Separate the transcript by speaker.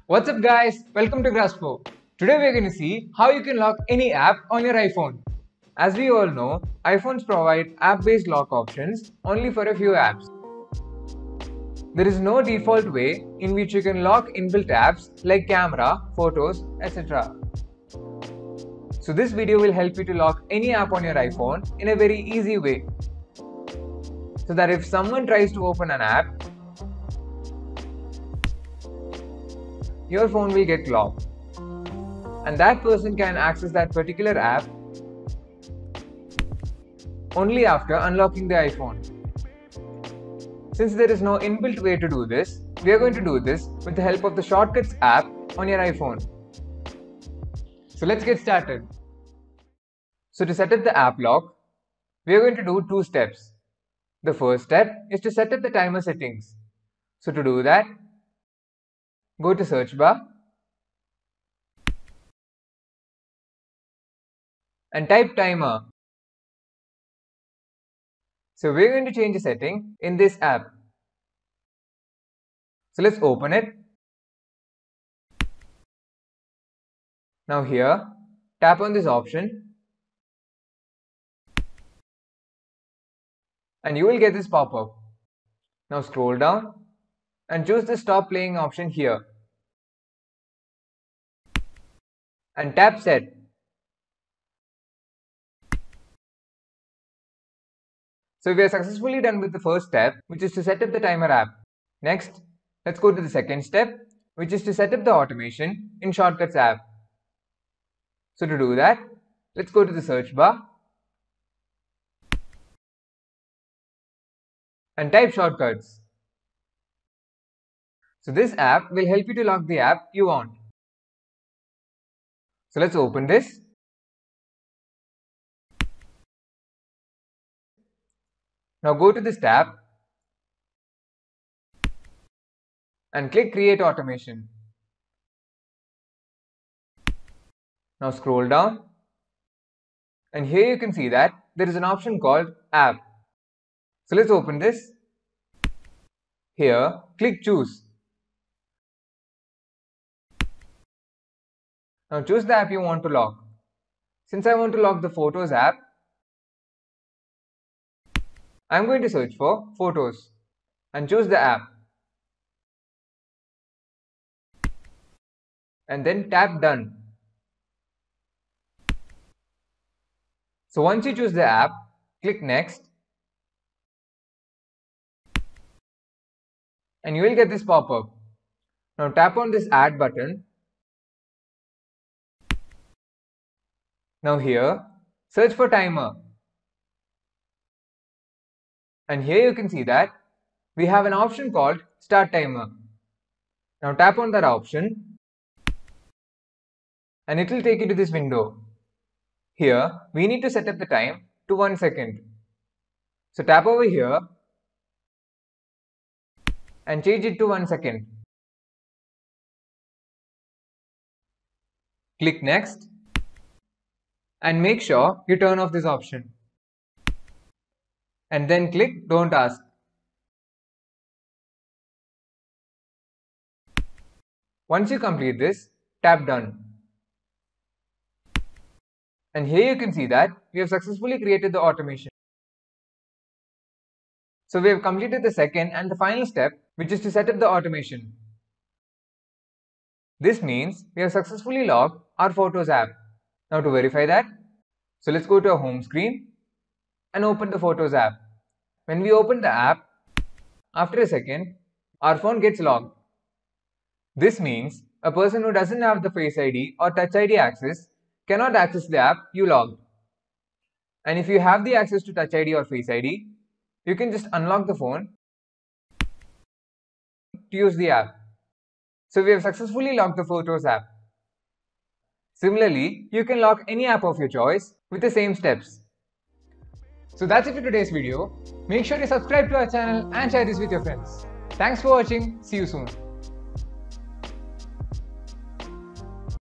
Speaker 1: What's up guys, welcome to Grasspo. Today we're going to see how you can lock any app on your iPhone. As we all know, iPhones provide app-based lock options only for a few apps. There is no default way in which you can lock inbuilt apps like camera, photos, etc. So this video will help you to lock any app on your iPhone in a very easy way. So that if someone tries to open an app, your phone will get locked, and that person can access that particular app only after unlocking the iPhone. Since there is no inbuilt way to do this, we are going to do this with the help of the Shortcuts app on your iPhone. So let's get started. So to set up the app lock, we are going to do two steps. The first step is to set up the timer settings. So to do that, go to search bar and type timer. So we're going to change the setting in this app. So let's open it. Now here, tap on this option and you will get this pop-up. Now scroll down and choose the stop playing option here and tap set. So we are successfully done with the first step, which is to set up the timer app. Next, let's go to the second step, which is to set up the automation in Shortcuts app. So to do that, let's go to the search bar and type Shortcuts. So this app will help you to lock the app you want. So let's open this. Now go to this tab and click Create Automation. Now scroll down and here you can see that there is an option called App. So let's open this. Here, click Choose. Now choose the app you want to lock. Since I want to lock the Photos app, I'm going to search for Photos and choose the app. And then tap Done. So once you choose the app, click Next. And you will get this pop-up. Now tap on this Add button. Now here, search for timer. And here you can see that we have an option called Start Timer. Now tap on that option and it will take you to this window. Here, we need to set up the time to 1 second. So tap over here and change it to 1 second. Click Next and make sure you turn off this option. And then click Don't Ask. Once you complete this, tap Done. And here you can see that we have successfully created the automation. So we have completed the second and the final step, which is to set up the automation. This means we have successfully logged our Photos app. Now to verify that, so let's go to our home screen and open the Photos app. When we open the app, after a second, our phone gets locked. This means a person who doesn't have the Face ID or Touch ID access cannot access the app you logged. And if you have the access to Touch ID or Face ID, you can just unlock the phone to use the app. So we have successfully locked the Photos app. Similarly, you can lock any app of your choice with the same steps. So that's it for today's video. Make sure to subscribe to our channel and share this with your friends. Thanks for watching. See you soon.